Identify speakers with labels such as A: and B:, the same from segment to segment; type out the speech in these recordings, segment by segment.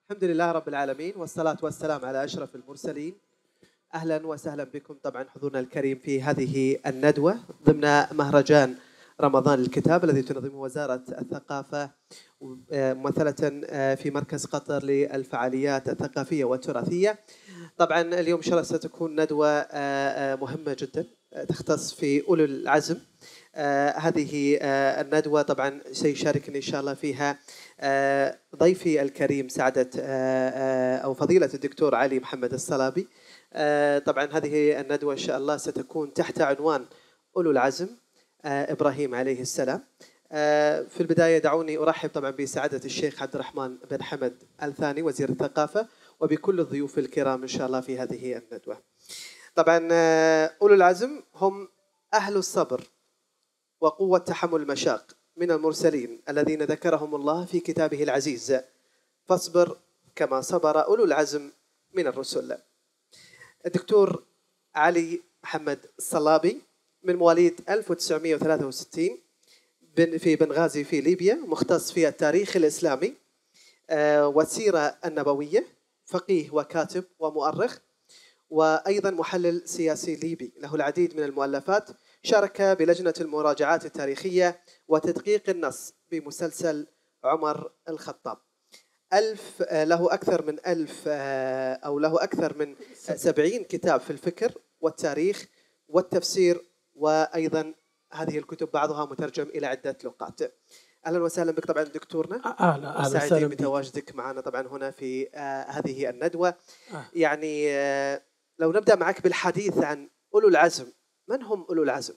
A: الحمد لله رب العالمين، والصلاة والسلام على أشرف المرسلين. أهلا وسهلا بكم طبعا حضورنا الكريم في هذه الندوة ضمن مهرجان رمضان للكتاب الذي تنظمه وزارة الثقافة ممثلة في مركز قطر للفعاليات الثقافية والتراثية. طبعا اليوم إن شاء الله ستكون ندوة مهمة جدا تختص في أولو العزم. هذه الندوة طبعا سيشاركني إن شاء الله فيها ضيفي الكريم سعادة أو فضيلة الدكتور علي محمد الصلابي. طبعا هذه الندوة إن شاء الله ستكون تحت عنوان أولو العزم إبراهيم عليه السلام. في البداية دعوني أرحب طبعا بسعادة الشيخ عبد الرحمن بن حمد الثاني وزير الثقافة وبكل الضيوف الكرام إن شاء الله في هذه الندوة. طبعا أولو العزم هم أهل الصبر وقوة تحمل المشاق من المرسلين الذين ذكرهم الله في كتابه العزيز، فاصبر كما صبر أولو العزم من الرسل. الدكتور علي محمد الصلابي من مواليد 1963 في بنغازي في ليبيا، مختص في التاريخ الإسلامي والسيرة النبوية، فقيه وكاتب ومؤرخ، وأيضا محلل سياسي ليبي له العديد من المؤلفات. شارك بلجنة المراجعات التاريخية وتدقيق النص بمسلسل عمر الخطاب. له أكثر من 70 كتاب في الفكر والتاريخ والتفسير، وأيضا هذه الكتب بعضها مترجم إلى عدة لغات. أهلا وسهلا بك طبعا دكتورنا.
B: أهلا
A: سعيدين بتواجدك معنا طبعا هنا في هذه الندوة. يعني لو نبدأ معك بالحديث عن أولو العزم، من هم أولو العزم؟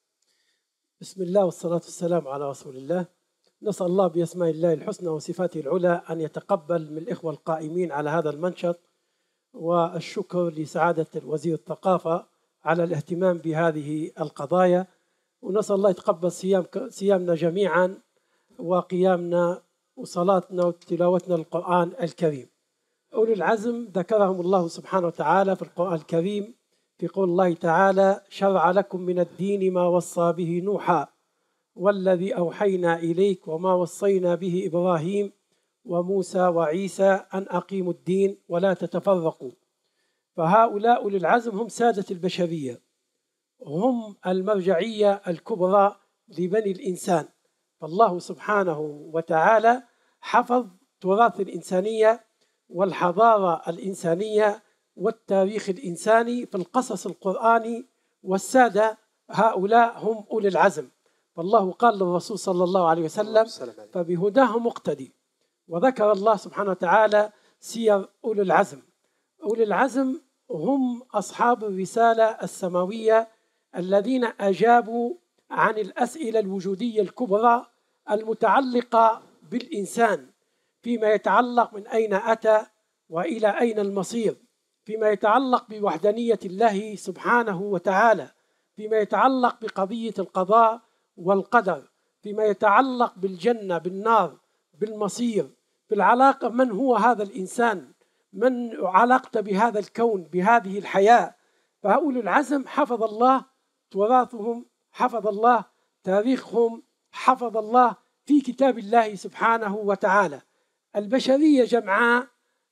B: بسم الله والصلاة والسلام على رسول الله. نسأل الله بأسماء الله الحسنى وصفاته العلى أن يتقبل من الإخوة القائمين على هذا المنشط، والشكر لسعادة وزير الثقافة على الاهتمام بهذه القضايا، ونسأل الله يتقبل صيامنا جميعا وقيامنا وصلاتنا وتلاوتنا للقرآن الكريم. أولو العزم ذكرهم الله سبحانه وتعالى في القرآن الكريم في قول الله تعالى: شرع لكم من الدين ما وصى به نوحا والذي أوحينا إليك وما وصينا به إبراهيم وموسى وعيسى أن أقيموا الدين ولا تتفرقوا. فهؤلاء أولو العزم هم سادة البشرية، هم المرجعية الكبرى لبني الإنسان. فالله سبحانه وتعالى حفظ تراث الإنسانية والحضارة الإنسانية والتاريخ الإنساني في القصص القرآني، والسادة هؤلاء هم أولي العزم. فالله قال للرسول صلى الله عليه وسلم: فبهداه مقتدي. وذكر الله سبحانه وتعالى سير أولي العزم. أولي العزم هم أصحاب الرسالة السماوية الذين أجابوا عن الأسئلة الوجودية الكبرى المتعلقة بالإنسان، فيما يتعلق من أين أتى وإلى أين المصير، فيما يتعلق بوحدانية الله سبحانه وتعالى، فيما يتعلق بقضية القضاء والقدر، فيما يتعلق بالجنة بالنار بالمصير، بالعلاقة من هو هذا الإنسان، من علاقته بهذا الكون بهذه الحياة. فأولو العزم حفظ الله تراثهم، حفظ الله تاريخهم، حفظ الله في كتاب الله سبحانه وتعالى. البشرية جمعاء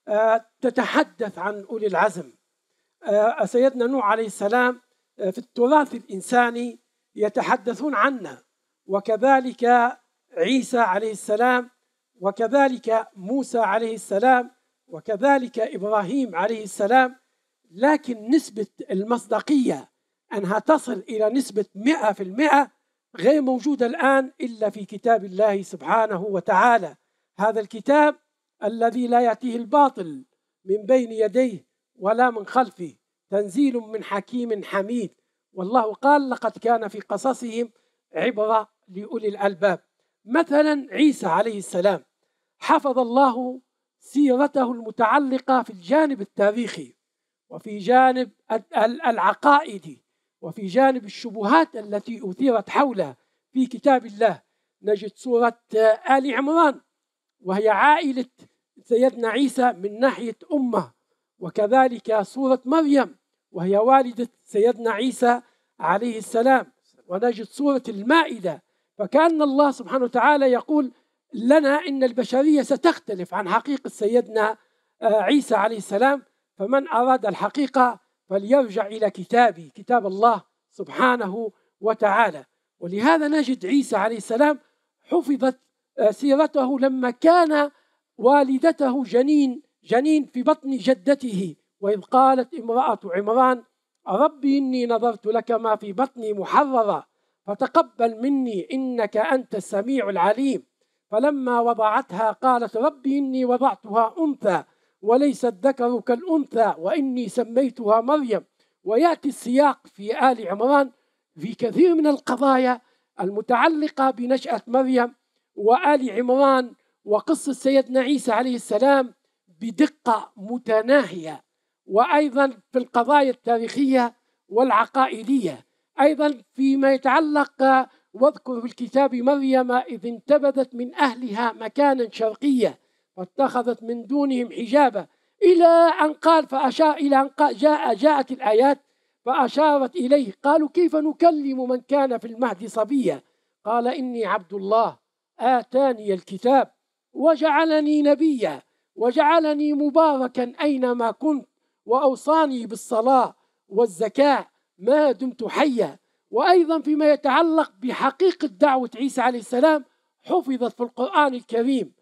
B: تتحدث عن أولي العزم. سيدنا نوح عليه السلام في التراث الإنساني يتحدثون عنه، وكذلك عيسى عليه السلام، وكذلك موسى عليه السلام، وكذلك إبراهيم عليه السلام. لكن نسبة المصداقية أنها تصل إلى نسبة 100% غير موجودة الآن إلا في كتاب الله سبحانه وتعالى. هذا الكتاب الذي لا يأتيه الباطل من بين يديه ولا من خلفه، تنزيل من حكيم حميد. والله قال: لقد كان في قصصهم عبرة لأولي الألباب. مثلا عيسى عليه السلام حفظ الله سيرته المتعلقة في الجانب التاريخي وفي جانب العقائدي وفي جانب الشبهات التي أثيرت حوله في كتاب الله. نجد سورة آل عمران وهي عائلة سيدنا عيسى من ناحية أمه، وكذلك سورة مريم وهي والدة سيدنا عيسى عليه السلام، ونجد سورة المائدة. فكأن الله سبحانه وتعالى يقول: لنا إن البشرية ستختلف عن حقيقة سيدنا عيسى عليه السلام. فمن أراد الحقيقة فليرجع إلى كتابي، كتاب الله سبحانه وتعالى. ولهذا نجد عيسى عليه السلام حفظت سيرته لما كان والدته جنين في بطن جدته، وإذ قالت امرأة عمران ربي إني نظرت لك ما في بطني محررا فتقبل مني إنك أنت السميع العليم. فلما وضعتها قالت ربي إني وضعتها أنثى وليس الذكر كالأنثى وإني سميتها مريم. ويأتي السياق في آل عمران في كثير من القضايا المتعلقة بنشأة مريم وآل عمران وقصة سيدنا عيسى عليه السلام بدقة متناهية، وأيضا في القضايا التاريخية والعقائدية. أيضا فيما يتعلق واذكر في الكتاب مريم إذ انتبذت من أهلها مكانا شرقيا فاتخذت من دونهم حجابا إلى أن قال فأشار إلى أن قال جاءت الآيات فأشارت إليه قالوا كيف نكلم من كان في المهد صبيا قال إني عبد الله آتاني الكتاب وجعلني نبيا وجعلني مباركا أينما كنت وأوصاني بالصلاة والزكاة ما دمت حيا. وأيضا فيما يتعلق بحقيقة دعوة عيسى عليه السلام حفظت في القرآن الكريم.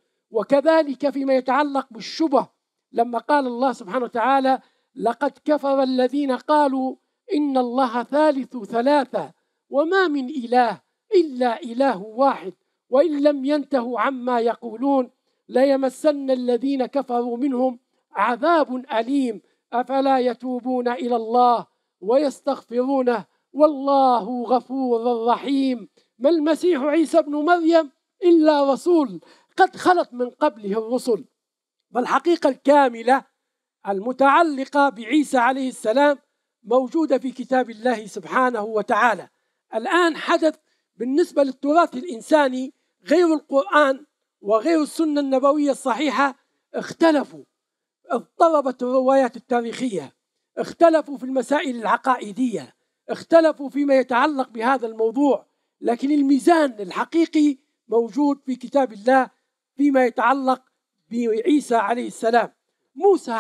B: وكذلك فيما يتعلق بالشبه لما قال الله سبحانه وتعالى لقد كفر الذين قالوا إن الله ثالث ثلاثة وما من إله إلا إله واحد وإن لم ينتهوا عما يقولون ليمسن الذين كفروا منهم عذاب أليم أفلا يتوبون إلى الله ويستغفرونه والله غفور رحيم. ما المسيح عيسى ابن مريم إلا رسول قد خلت من قبله الرسل. فالحقيقة الكاملة المتعلقة بعيسى عليه السلام موجودة في كتاب الله سبحانه وتعالى. الآن حدث بالنسبة للتراث الإنساني غير القرآن وغير السنة النبوية الصحيحة اختلفوا، اضطربت الروايات التاريخية، اختلفوا في المسائل العقائدية، اختلفوا فيما يتعلق بهذا الموضوع، لكن الميزان الحقيقي موجود في كتاب الله فيما يتعلق بعيسى عليه السلام. موسى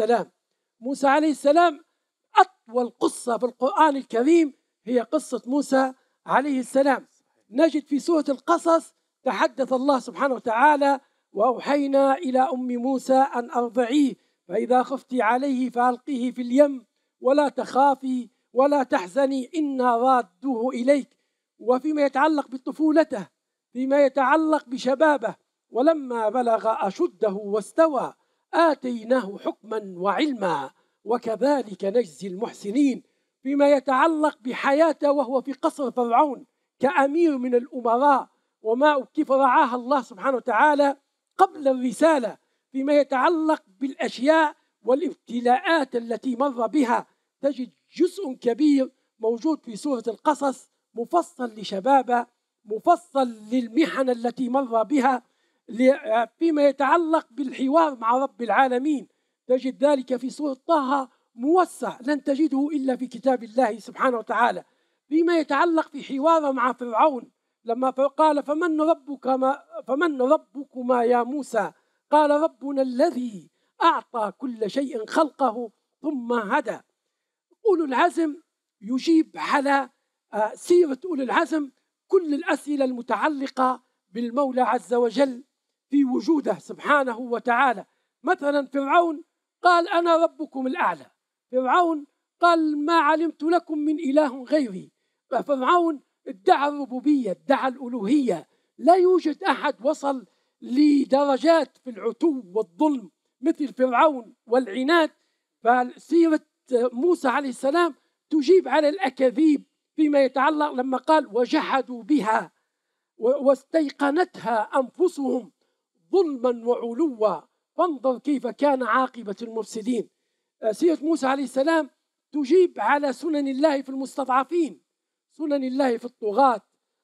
B: عليه السلام أطول قصة في القرآن الكريم هي قصة موسى عليه السلام. نجد في سورة القصص تحدث الله سبحانه وتعالى وأوحينا إلى أم موسى أن أرضعيه فإذا خفت عليه فألقيه في اليم ولا تخافي ولا تحزني إنا رادوه إليك. وفيما يتعلق بطفولته، فيما يتعلق بشبابه، ولما بلغ أشده واستوى آتيناه حكما وعلما وكذلك نجزي المحسنين. فيما يتعلق بحياته وهو في قصر فرعون كأمير من الأمراء وما كيف رعاها الله سبحانه وتعالى قبل الرسالة. فيما يتعلق بالأشياء والابتلاءات التي مر بها تجد جزء كبير موجود في سورة القصص مفصل لشبابه، مفصل للمحن التي مر بها. فيما يتعلق بالحوار مع رب العالمين تجد ذلك في سورة طه موسع لن تجده إلا في كتاب الله سبحانه وتعالى. فيما يتعلق في حواره مع فرعون لما قال فمن ربكما يا موسى قال ربنا الذي أعطى كل شيء خلقه ثم هدى. أولو العزم يجيب على سيرة أولو العزم كل الأسئلة المتعلقة بالمولى عز وجل في وجوده سبحانه وتعالى. مثلا فرعون قال أنا ربكم الأعلى، فرعون قال ما علمت لكم من إله غيري. فرعون ادعى الربوبية، ادعى الألوهية. لا يوجد أحد وصل لدرجات في العتو والظلم مثل فرعون والعناد. فسيرة موسى عليه السلام تجيب على الأكاذيب فيما يتعلق لما قال وجحدوا بها واستيقنتها أنفسهم ظلما وعلوا فانظر كيف كان عاقبة المفسدين. سيرة موسى عليه السلام تجيب على سنن الله في المستضعفين، سنن الله في الطغاة،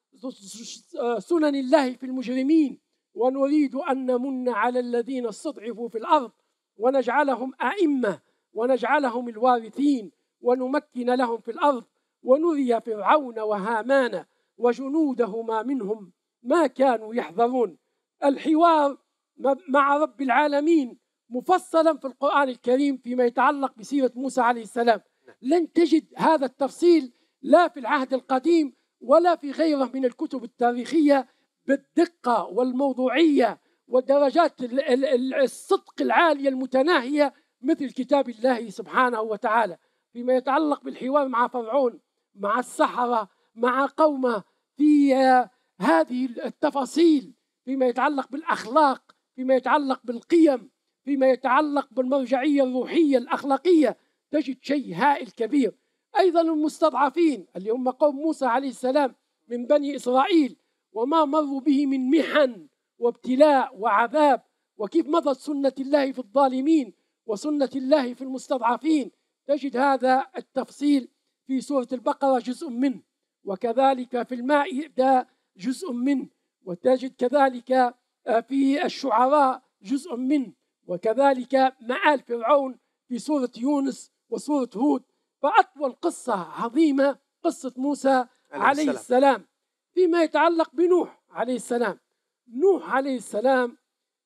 B: سنن الله في المجرمين. ونريد أن نمن على الذين استضعفوا في الأرض ونجعلهم أئمة ونجعلهم الوارثين ونمكن لهم في الأرض ونري فرعون وهامان وجنودهما منهم ما كانوا يحذرون. الحوار مع رب العالمين مفصلا في القرآن الكريم فيما يتعلق بسيرة موسى عليه السلام. لن تجد هذا التفصيل لا في العهد القديم ولا في غيره من الكتب التاريخية بالدقة والموضوعية ودرجات الصدق العالية المتناهية مثل كتاب الله سبحانه وتعالى فيما يتعلق بالحوار مع فرعون، مع السحرة، مع قومه، في هذه التفاصيل فيما يتعلق بالأخلاق، فيما يتعلق بالقيم، فيما يتعلق بالمرجعية الروحية الأخلاقية، تجد شيء هائل كبير. أيضا المستضعفين اللي هم قوم موسى عليه السلام من بني إسرائيل وما مروا به من محن وابتلاء وعذاب، وكيف مضت سنة الله في الظالمين وسنة الله في المستضعفين، تجد هذا التفصيل في سورة البقرة جزء منه، وكذلك في المائدة جزء منه، وتجد كذلك في الشعراء جزء منه، وكذلك مآل فرعون في سورة يونس وسورة هود. فأطول قصة عظيمة قصة موسى عليه السلام. فيما يتعلق بنوح عليه السلام، نوح عليه السلام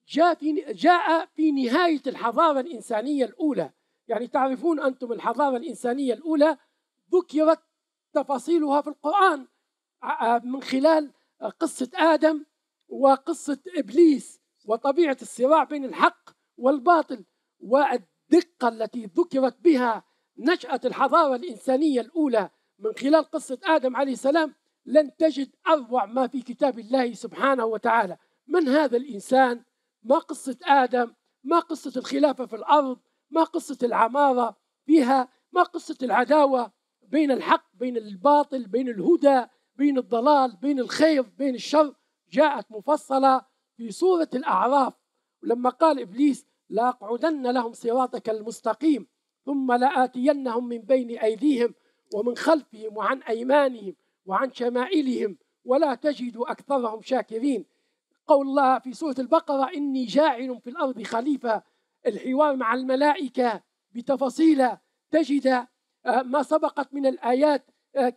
B: جاء في نهاية الحضارة الإنسانية الأولى. يعني تعرفون أنتم الحضارة الإنسانية الأولى ذكرت تفاصيلها في القرآن من خلال قصة آدم وقصة إبليس وطبيعة الصراع بين الحق والباطل، والدقة التي ذكرت بها نشأة الحضارة الإنسانية الأولى من خلال قصة آدم عليه السلام. لن تجد أروع ما في كتاب الله سبحانه وتعالى. من هذا الإنسان؟ ما قصة آدم، ما قصة الخلافة في الأرض، ما قصة العمارة فيها، ما قصة العداوة بين الحق بين الباطل، بين الهدى بين الضلال، بين الخير بين الشر، جاءت مفصلة في سورة الأعراف. ولما قال إبليس لأقعدن لهم صراطك المستقيم ثم لآتينهم من بين أيديهم ومن خلفهم وعن أيمانهم وعن شمائلهم ولا تجد أكثرهم شاكرين. قول الله في سورة البقرة إني جاعل في الأرض خليفة، الحوار مع الملائكة بتفاصيل، تجد ما سبقت من الآيات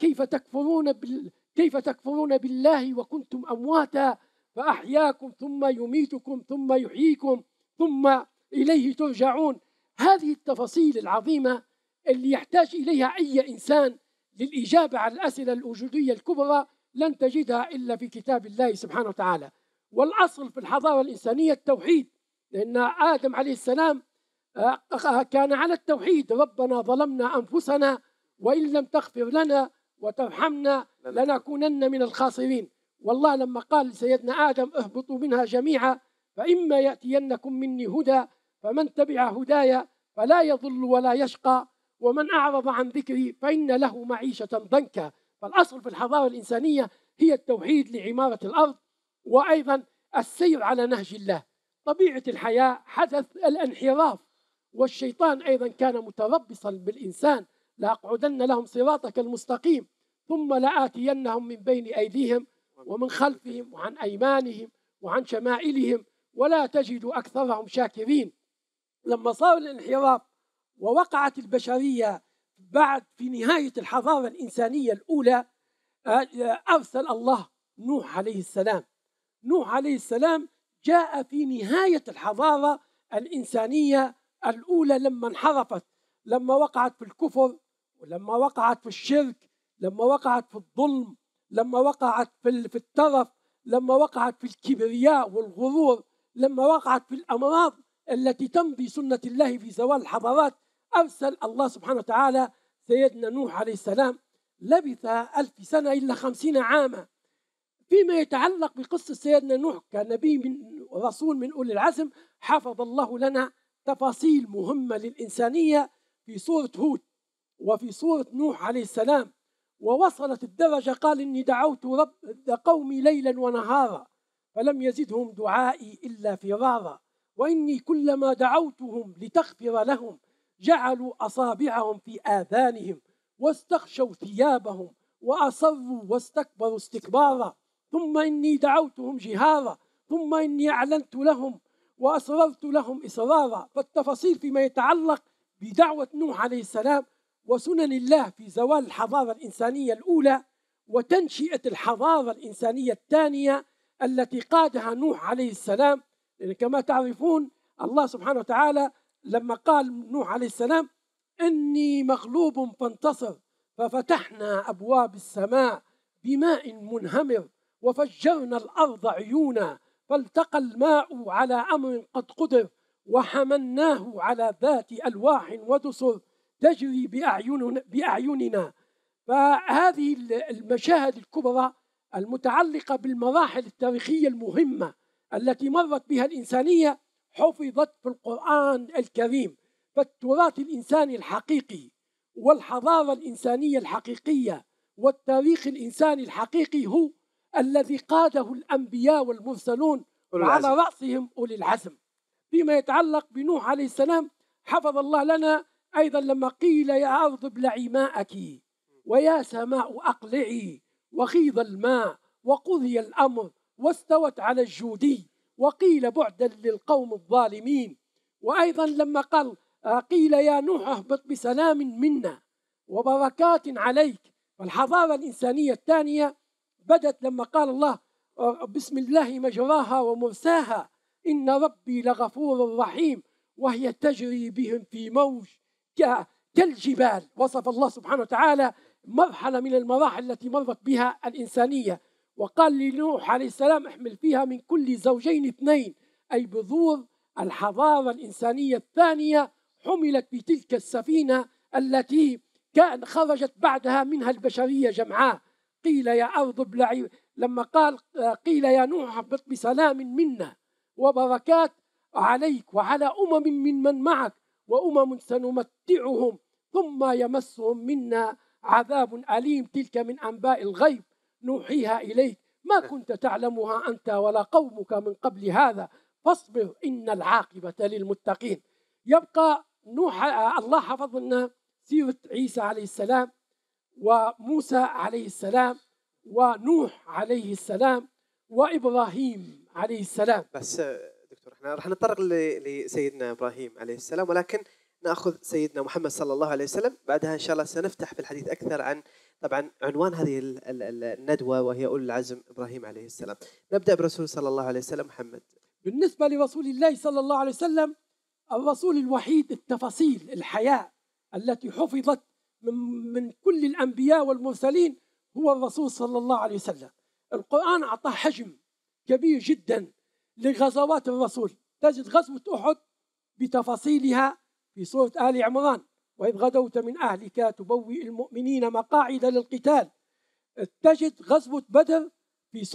B: كيف تكفرون بالله وكنتم أمواتا فأحياكم ثم يميتكم ثم يحييكم ثم إليه ترجعون. هذه التفاصيل العظيمة اللي يحتاج إليها أي إنسان للإجابة على الأسئلة الوجودية الكبرى لن تجدها إلا في كتاب الله سبحانه وتعالى. والأصل في الحضارة الإنسانية التوحيد، لأن آدم عليه السلام كان على التوحيد. ربنا ظلمنا أنفسنا وإن لم تغفر لنا وترحمنا لنكونن من الخاسرين. والله لما قال سيدنا آدم اهبطوا منها جميعا فإما يأتينكم مني هدى فمن تبع هدايا فلا يضل ولا يشقى ومن أعرض عن ذكري فإن له معيشة ضنكا. فالأصل في الحضارة الإنسانية هي التوحيد لعمارة الأرض، وأيضا السير على نهج الله. طبيعة الحياة حدث الانحراف، والشيطان أيضا كان متربصا بالإنسان لأقعدن لهم صراطك المستقيم ثم لآتينهم من بين أيديهم ومن خلفهم وعن أيمانهم وعن شمائلهم ولا تجد أكثرهم شاكرين. لما صار الانحراف ووقعت البشرية بعد في نهاية الحضارة الإنسانية الأولى، أرسل الله نوح عليه السلام. نوح عليه السلام جاء في نهاية الحضارة الإنسانية الأولى لما انحرفت، لما وقعت في الكفر، ولما وقعت في الشرك، لما وقعت في الظلم، لما وقعت في الترف، لما وقعت في الكبرياء والغرور، لما وقعت في الأمراض التي تمضي سنة الله في زوال الحضارات. أرسل الله سبحانه وتعالى سيدنا نوح عليه السلام، لبث 1000 سنة إلا 50 عاما. فيما يتعلق بقصة سيدنا نوح كنبي من رسول من أولي العزم، حفظ الله لنا تفاصيل مهمة للإنسانية في سورة هود وفي سورة نوح عليه السلام. ووصلت الدرجة قال إني دعوت رب قومي ليلا ونهارا فلم يزدهم دعائي إلا فرارا وإني كلما دعوتهم لتغفر لهم جعلوا أصابعهم في آذانهم واستغشوا ثيابهم وأصروا واستكبروا استكبارا ثم إني دعوتهم جهارا ثم إني أعلنت لهم وأسررت لهم إسرارا. فالتفاصيل فيما يتعلق بدعوة نوح عليه السلام وسنن الله في زوال الحضارة الإنسانية الأولى وتنشئة الحضارة الإنسانية الثانية التي قادها نوح عليه السلام. كما تعرفون الله سبحانه وتعالى لما قال نوح عليه السلام: إني مغلوب فانتصر ففتحنا أبواب السماء بماء منهمر وفجرنا الأرض عيونا فالتقى الماء على أمر قد قدر وحملناه على ذات ألواح ودسر تجري بأعيننا. فهذه المشاهد الكبرى المتعلقة بالمراحل التاريخية المهمة التي مرت بها الإنسانية حفظت في القرآن الكريم. فالتراث الإنساني الحقيقي والحضارة الإنسانية الحقيقية والتاريخ الإنساني الحقيقي هو الذي قاده الأنبياء والمرسلون وعلى رأسهم أولي العزم. فيما يتعلق بنوح عليه السلام حفظ الله لنا أيضا لما قيل: يا أرض ابلعي ماءك ويا سماء أقلعي وغيض الماء وقضي الأمر واستوت على الجودي وقيل بعدا للقوم الظالمين. وأيضا لما قيل: يا نوح اهبط بسلام منا وبركات عليك. فالحضارة الإنسانية الثانية بدت لما قال الله: بسم الله مجراها ومرساها إن ربي لغفور رحيم وهي تجري بهم في موج كالجبال. وصف الله سبحانه وتعالى مرحلة من المراحل التي مرت بها الإنسانية. وقال لنوح عليه السلام: احمل فيها من كل زوجين اثنين، أي بذور الحضارة الإنسانية الثانية حملت في تلك السفينة التي كان خرجت بعدها منها البشرية جمعاء. قيل: يا أرض ابلعي، لما قيل: يا نوح اهبط بسلام منا وبركات عليك وعلى من معك وأمم سنمتعهم ثم يمسهم منا عذاب أليم. تلك من أنباء الغيب نوحيها إليك ما كنت تعلمها أنت ولا قومك من قبل هذا فاصبر إن العاقبة للمتقين. يبقى نوح، الله حفظ لنا سيرة عيسى عليه السلام وموسى عليه السلام ونوح عليه السلام وإبراهيم عليه السلام.
A: بس دكتور احنا راح نتطرق لسيدنا إبراهيم عليه السلام، ولكن نأخذ سيدنا محمد صلى الله عليه وسلم. بعدها إن شاء الله سنفتح في الحديث أكثر عن طبعا عنوان هذه الندوة وهي أولي العزم إبراهيم عليه السلام. نبدأ برسول صلى الله عليه وسلم. محمد،
B: بالنسبة لرسول الله صلى الله عليه وسلم الرسول الوحيد التفاصيل الحياة التي حفظت من كل الأنبياء والمرسلين هو الرسول صلى الله عليه وسلم. القرآن أعطاه حجم كبير جدا لغزوات الرسول. تجد غزوة أحد بتفاصيلها في سورة آل عمران: وإذ غدوت من أهلك تبوئ المؤمنين مقاعد للقتال. تجد غزوة بدر في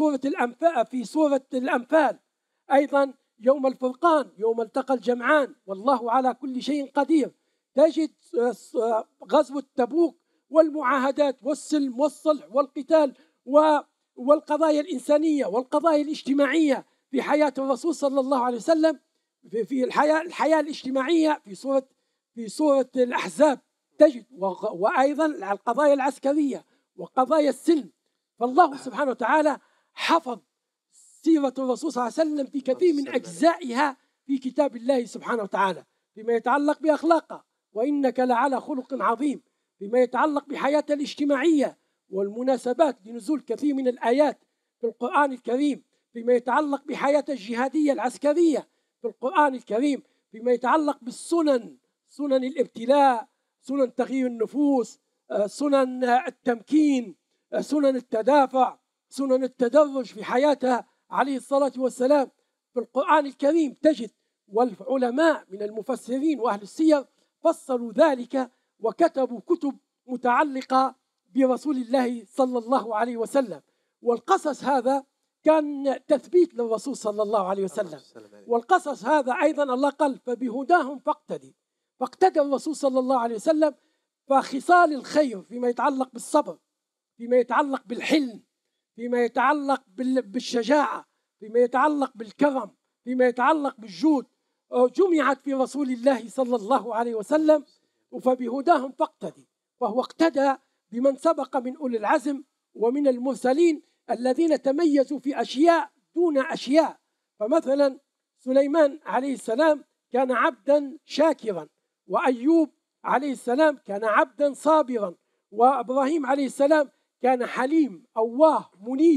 B: سورة الأنفال. أيضا يوم الفرقان، يوم التقى الجمعان والله على كل شيء قدير. تجد غزوة تبوك والمعاهدات والسلم والصلح والقتال والقضايا الإنسانية والقضايا الاجتماعية في حياة الرسول صلى الله عليه وسلم. في الحياة الاجتماعية في سورة الأحزاب تجد، وأيضا القضايا العسكرية وقضايا السلم. فالله سبحانه وتعالى حفظ سيرة الرسول صلى الله عليه وسلم في كثير من أجزائها في كتاب الله سبحانه وتعالى، فيما يتعلق بأخلاقه وإنك لعلى خلق عظيم، فيما يتعلق بحياته الاجتماعية والمناسبات لنزول كثير من الآيات في القرآن الكريم، فيما يتعلق بحياته الجهادية العسكرية في القرآن الكريم، فيما يتعلق بالسنن، سنن الابتلاء، سنن تغيير النفوس، سنن التمكين، سنن التدافع، سنن التدرج في حياته عليه الصلاة والسلام في القرآن الكريم تجد. والعلماء من المفسرين وأهل السير فصلوا ذلك وكتبوا كتب متعلقة برسول الله صلى الله عليه وسلم. والقصص هذا كان تثبيت للرسول صلى الله عليه وسلم. والقصص هذا أيضا الله قال: فبهداهم فاقتدى الرسول صلى الله عليه وسلم. فخصال الخير فيما يتعلق بالصبر، فيما يتعلق بالحلم، فيما يتعلق بالشجاعة، فيما يتعلق بالكرم، فيما يتعلق بالجود، جمعت في رسول الله صلى الله عليه وسلم. فبهداهم فاقتدي، فهو اقتدى بمن سبق من أولي العزم ومن المرسلين الذين تميزوا في أشياء دون أشياء. فمثلا سليمان عليه السلام كان عبدا شاكرا، وأيوب عليه السلام كان عبدا صابرا، وإبراهيم عليه السلام كان حليم أواه منيب.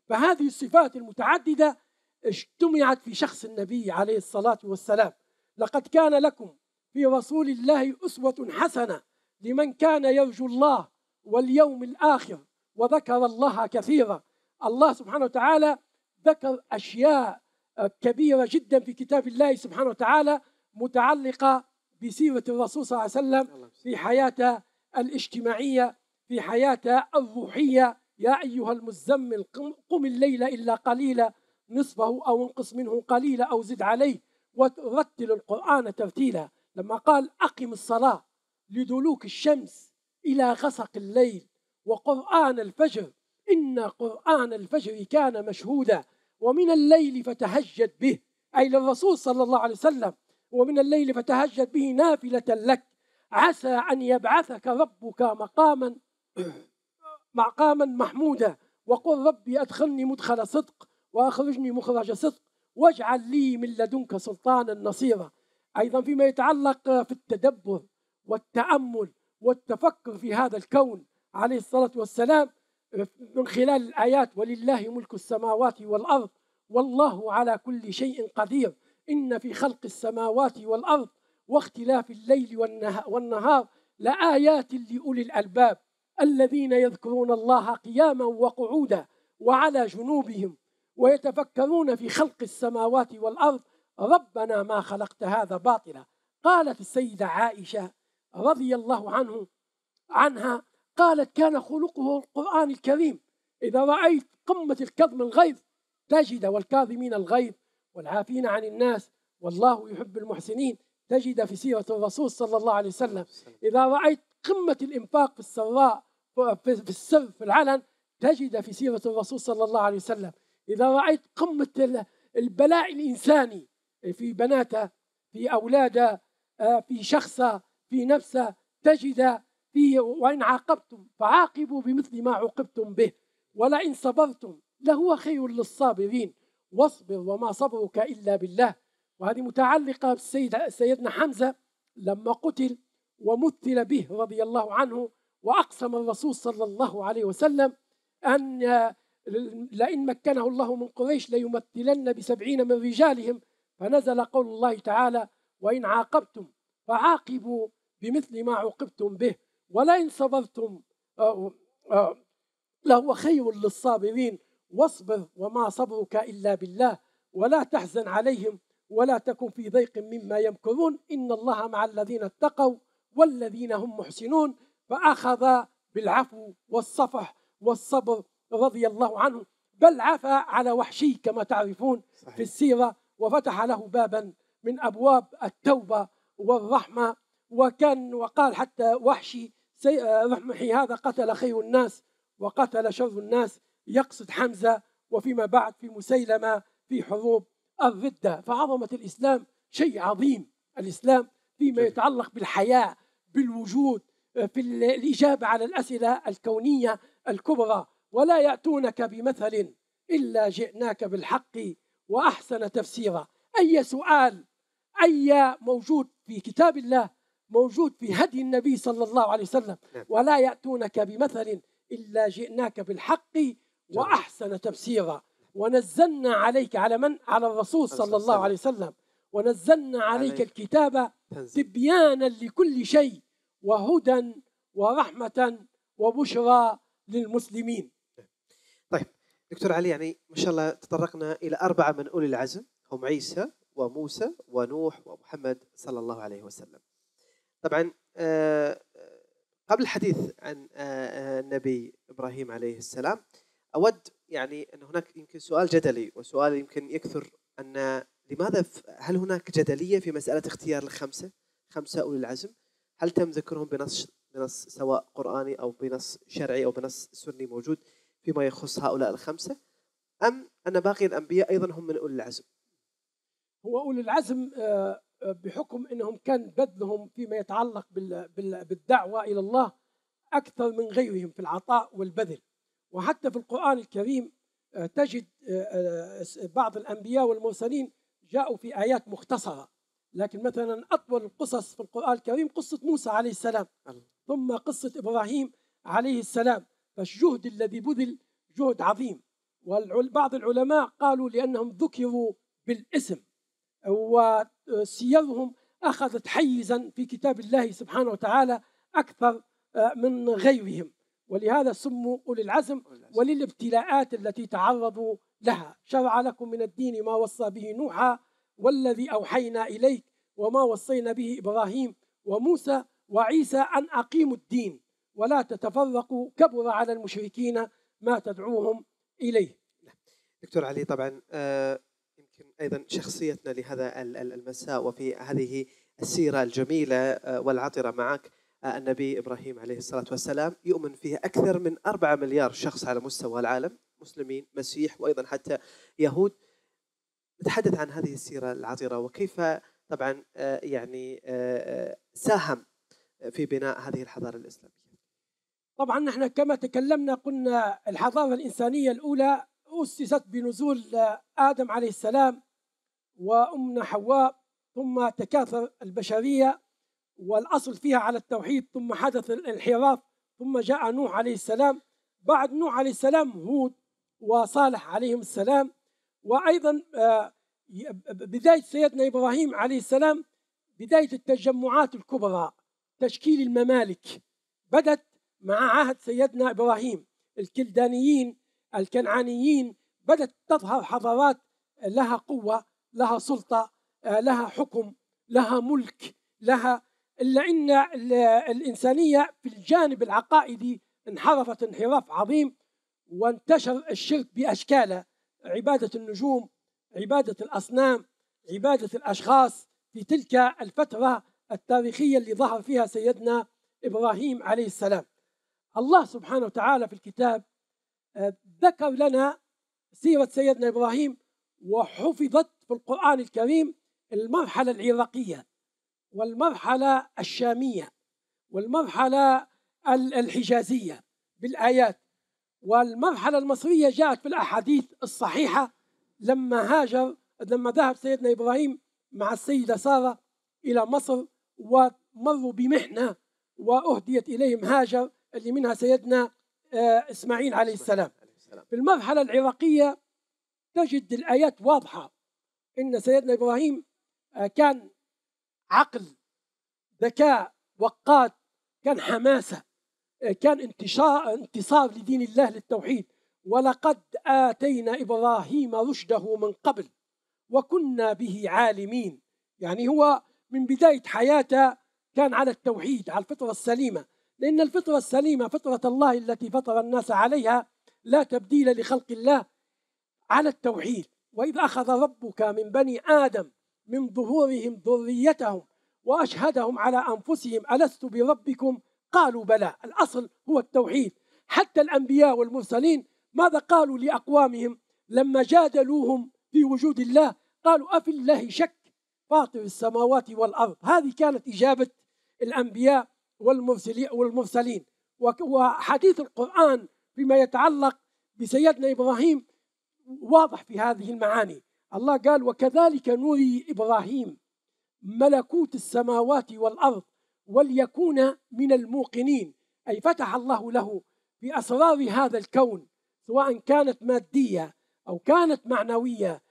B: فهذه الصفات المتعددة اجتمعت في شخص النبي عليه الصلاة والسلام. لقد كان لكم في رسول الله أسوة حسنة لمن كان يرجو الله واليوم الآخر وذكر الله كثيرا. الله سبحانه وتعالى ذكر أشياء كبيرة جدا في كتاب الله سبحانه وتعالى متعلقة بسيرة الرسول صلى الله عليه وسلم في حياته الاجتماعية، في حياته الروحية. يا أيها المزمل قم الليل إلا قليلا نصفه أو انقص منه قليلا أو زد عليه ورتل القرآن ترتيلا. لما قال أقم الصلاة لدلوك الشمس إلى غسق الليل وقرآن الفجر إن قرآن الفجر كان مشهودا ومن الليل فتهجد به، أي للرسول صلى الله عليه وسلم، ومن الليل فتهجد به نافلة لك عسى أن يبعثك ربك مقاما محمودا وقل ربي أدخلني مدخل صدق وأخرجني مخرج صدق واجعل لي من لدنك سلطانا نصيرا. أيضا فيما يتعلق في التدبر والتأمل والتفكر في هذا الكون عليه الصلاة والسلام من خلال الآيات ولله ملك السماوات والأرض والله على كل شيء قدير إن في خلق السماوات والأرض واختلاف الليل والنهار لآيات لأولي الألباب الذين يذكرون الله قياما وقعودا وعلى جنوبهم ويتفكرون في خلق السماوات والأرض ربنا ما خلقت هذا باطلا. قالت السيدة عائشة رضي الله عنها قالت كان خلقه القرآن الكريم. إذا رأيت قمة الكظم الغيظ تجد والكاظمين الغيظ والعافين عن الناس والله يحب المحسنين تجد في سيرة الرسول صلى الله عليه وسلم. إذا رأيت قمة الإنفاق في السراء في السر في العلن تجد في سيرة الرسول صلى الله عليه وسلم. إذا رأيت قمة البلاء الإنساني في بناته في أولاده في شخصه في نفسه تجد فيه وإن عاقبتم فعاقبوا بمثل ما عوقبتم به ولئن صبرتم لهو خير للصابرين واصبر وما صبرك إلا بالله. وهذه متعلقة بسيدنا حمزة لما قتل ومثل به رضي الله عنه وأقسم الرسول صلى الله عليه وسلم أن لئن مكنه الله من قريش ليمثلن ب70 من رجالهم فنزل قول الله تعالى وإن عاقبتم فعاقبوا بمثل ما عوقبتم به ولئن صبرتم لهو خير للصابرين واصبر وما صبرك إلا بالله ولا تحزن عليهم ولا تكن في ضيق مما يمكرون إن الله مع الذين اتقوا والذين هم محسنون. فأخذ بالعفو والصفح والصبر رضي الله عنه بل عفى على وحشي كما تعرفون صحيح. في السيرة وفتح له بابا من أبواب التوبة والرحمة وقال حتى وحشي رحمحي هذا قتل خير الناس وقتل شر الناس يقصد حمزة وفيما بعد في مسيلمة في حروب الردة. فعظمة الإسلام شيء عظيم. الإسلام فيما يتعلق بالحياة بالوجود في الإجابة على الأسئلة الكونية الكبرى ولا يأتونك بمثل إلا جئناك بالحق وأحسن تفسيرا. أي سؤال أي موجود في كتاب الله موجود في هدي النبي صلى الله عليه وسلم ولا يأتونك بمثل إلا جئناك بالحق وأحسن تفسيرا. ونزلنا عليك على من؟ على الرسول صلى الله عليه وسلم. ونزلنا عليك الكتاب تبيانا لكل شيء وهدى ورحمة وبشرى للمسلمين.
A: طيب دكتور علي، يعني ما شاء الله تطرقنا إلى 4 من أولي العزم هم عيسى وموسى ونوح ومحمد صلى الله عليه وسلم. طبعا قبل الحديث عن النبي إبراهيم عليه السلام أود يعني أن هناك يمكن سؤال جدلي وسؤال يمكن يكثر أن لماذا هل هناك جدلية في مسألة اختيار خمسة أولي العزم؟ هل تم ذكرهم بنص سواء قرآني أو بنص شرعي أو بنص سني موجود فيما يخص هؤلاء ال5 أم أن باقي الأنبياء أيضا هم من أولي العزم؟
B: هو أولي العزم بحكم أنهم كان بذلهم فيما يتعلق بالدعوة إلى الله أكثر من غيرهم في العطاء والبذل. وحتى في القرآن الكريم تجد بعض الأنبياء والمرسلين جاءوا في آيات مختصرة، لكن مثلا أطول القصص في القرآن الكريم قصة موسى عليه السلام ثم قصة إبراهيم عليه السلام. فالجهد الذي بذل جهد عظيم. وبعض العلماء قالوا لأنهم ذكروا بالاسم وسيرهم أخذت حيزا في كتاب الله سبحانه وتعالى أكثر من غيرهم، ولهذا سموا أولي العزم وللابتلاءات التي تعرضوا لها. شرع لكم من الدين ما وصى به نوحا والذي أوحينا إليك وما وصينا به إبراهيم وموسى وعيسى أن أقيموا الدين ولا تتفرقوا كبر على المشركين ما تدعوهم إليه.
A: دكتور علي، طبعا يمكن أيضا شخصيتنا لهذا المساء وفي هذه السيرة الجميلة والعطرة معك النبي إبراهيم عليه الصلاة والسلام يؤمن فيه أكثر من 4 مليار شخص على مستوى العالم، مسلمين مسيح وأيضا حتى يهود. نتحدث عن هذه السيرة العطرة وكيف طبعا يعني ساهم في بناء هذه الحضارة الإسلامية.
B: طبعا نحن كما تكلمنا قلنا الحضارة الإنسانية الأولى أسست بنزول آدم عليه السلام وأمنا حواء، ثم تكاثر البشرية والأصل فيها على التوحيد، ثم حدث الانحراف، ثم جاء نوح عليه السلام، بعد نوح عليه السلام هود وصالح عليهم السلام، وأيضا بداية سيدنا إبراهيم عليه السلام بداية التجمعات الكبرى، تشكيل الممالك بدت مع عهد سيدنا إبراهيم. الكلدانيين الكنعانيين بدت تظهر حضارات لها قوة، لها سلطة، لها حكم، لها ملك، لها، إلا إن الإنسانية في الجانب العقائدي انحرفت انحراف عظيم، وانتشر الشرك بأشكاله، عبادة النجوم، عبادة الأصنام، عبادة الأشخاص في تلك الفترة التاريخية اللي ظهر فيها سيدنا إبراهيم عليه السلام. الله سبحانه وتعالى في الكتاب ذكر لنا سيرة سيدنا إبراهيم، وحفظت في القرآن الكريم المرحلة العراقية والمرحلة الشامية والمرحلة الحجازية بالآيات، والمرحلة المصرية جاءت في الأحاديث الصحيحة لما ذهب سيدنا إبراهيم مع السيدة سارة إلى مصر ومروا بمحنة وأهديت إليهم هاجر اللي منها سيدنا إسماعيل عليه السلام. في المرحلة العراقية تجد الآيات واضحة إن سيدنا إبراهيم كان عقل، ذكاء، وقاد، كان حماسة، كان انتصار لدين الله للتوحيد. ولقد آتينا إبراهيم رشده من قبل وكنا به عالمين، يعني هو من بداية حياته كان على التوحيد، على الفطرة السليمة، لأن الفطرة السليمة فطرة الله التي فطر الناس عليها لا تبديل لخلق الله، على التوحيد. وإذ أخذ ربك من بني آدم من ظهورهم ذريتهم وأشهدهم على أنفسهم ألست بربكم قالوا بلى. الأصل هو التوحيد. حتى الأنبياء والمرسلين ماذا قالوا لأقوامهم لما جادلوهم في وجود الله؟ قالوا أفي الله شك فاطر السماوات والأرض. هذه كانت إجابة الأنبياء والمرسلين. وحديث القرآن فيما يتعلق بسيدنا إبراهيم واضح في هذه المعاني. الله قال وكذلك نري إبراهيم ملكوت السماوات والأرض وليكون من الموقنين، أي فتح الله له بأسرار هذا الكون سواء كانت مادية أو كانت معنوية.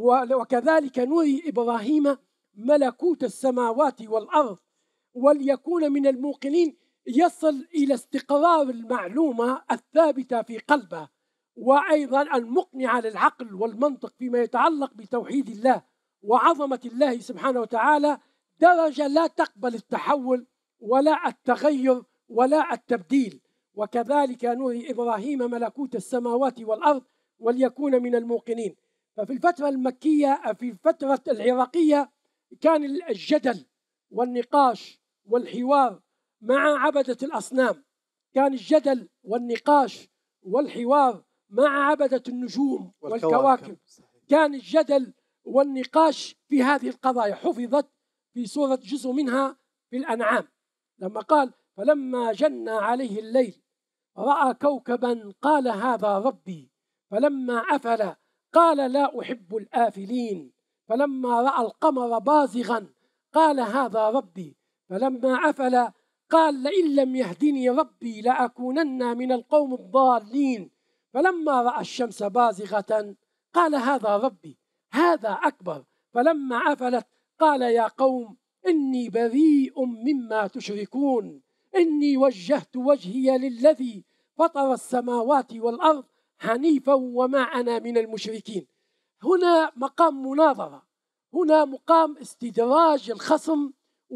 B: وكذلك نري إبراهيم ملكوت السماوات والأرض وليكون من الموقنين، يصل إلى استقرار المعلومة الثابتة في قلبه، وأيضا المقنعة للعقل والمنطق فيما يتعلق بتوحيد الله وعظمة الله سبحانه وتعالى، درجة لا تقبل التحول ولا التغير ولا التبديل. وكذلك نري إبراهيم ملكوت السماوات والأرض وليكون من الموقنين. ففي الفترة المكية، في الفترة العراقية، كان الجدل والنقاش والحوار مع عبدة الأصنام، كان الجدل والنقاش والحوار مع عبدة النجوم والكواكب، كان الجدل والنقاش في هذه القضايا. حفظت في سورة جزء منها في الأنعام لما قال فلما جن عليه الليل رأى كوكبا قال هذا ربي فلما أفل قال لا أحب الآفلين فلما رأى القمر بازغا قال هذا ربي فلما أفل قال لئن لم يهدني ربي لأكونن من القوم الضالين فلما رأى الشمس بازغة قال هذا ربي هذا أكبر. فلما أفلت قال يا قوم إني بريء مما تشركون إني وجهت وجهي للذي فطر السماوات والأرض حنيفا وما أنا من المشركين. هنا مقام مناظرة، هنا مقام استدراج الخصم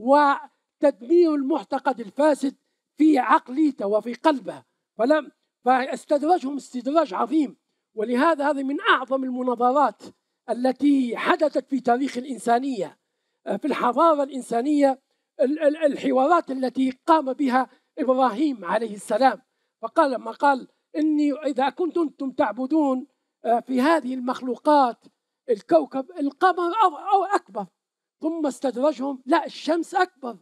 B: وتدمير المعتقد الفاسد في عقليته وفي قلبه، فاستدرجهم استدراج عظيم. ولهذا هذه من أعظم المناظرات التي حدثت في تاريخ الإنسانية، في الحضارة الإنسانية، الحوارات التي قام بها إبراهيم عليه السلام. فقال لما قال إني إذا كنتم تعبدون في هذه المخلوقات الكوكب القمر أو أكبر، ثم استدرجهم لا الشمس أكبر،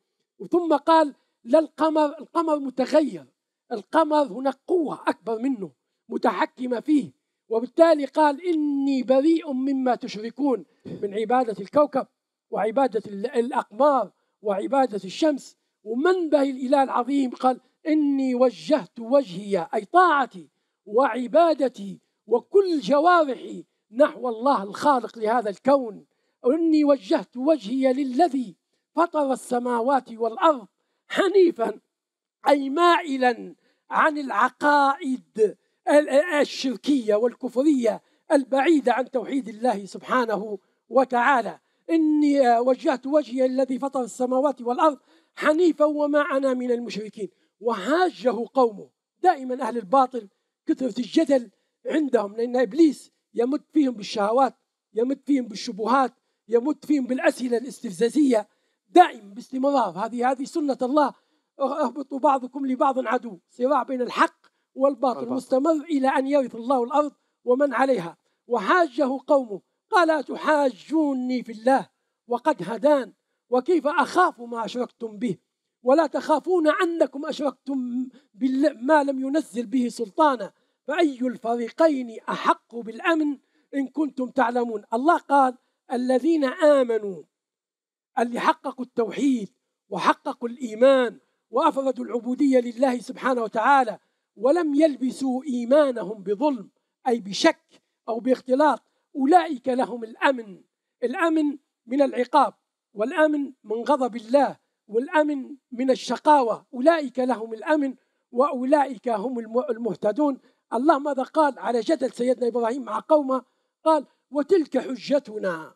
B: ثم قال لا القمر متغير، القمر هناك قوة أكبر منه متحكمة فيه، وبالتالي قال إني بريء مما تشركون من عبادة الكوكب وعبادة الأقمار وعبادة الشمس. ومنبه الإله العظيم قال إني وجهت وجهي أي طاعتي وعبادتي وكل جوارحي نحو الله الخالق لهذا الكون، وإني وجهت وجهي للذي فطر السماوات والأرض حنيفا أي مائلا عن العقائد الشركية والكفرية البعيدة عن توحيد الله سبحانه وتعالى. إني وجهت وجهي الذي فطر السماوات والأرض حنيفا وما أنا من المشركين. وهاجه قومه. دائما أهل الباطل كثرة الجدل عندهم، لأن إبليس يمد فيهم بالشهوات، يمد فيهم بالشبهات، يمد فيهم بالأسئلة الاستفزازية دائما باستمرار. هذه سنة الله، اهبطوا بعضكم لبعض عدو، صراع بين الحق والباطل مستمر إلى أن يرث الله الأرض ومن عليها. وحاجه قومه قال أتحاجوني في الله وقد هدان وكيف أخاف ما أشركتم به ولا تخافون أنكم أشركتم ما لم ينزل به سلطانا فأي الفريقين أحق بالأمن إن كنتم تعلمون. الله قال الذين آمنوا، اللي حققوا التوحيد وحققوا الإيمان وأفردوا العبودية لله سبحانه وتعالى ولم يلبسوا إيمانهم بظلم أي بشك أو باختلاط، أولئك لهم الأمن. الأمن من العقاب، والأمن من غضب الله، والأمن من الشقاوة. أولئك لهم الأمن وأولئك هم المهتدون. الله ماذا قال على جدل سيدنا إبراهيم مع قومه؟ قال وتلك حجتنا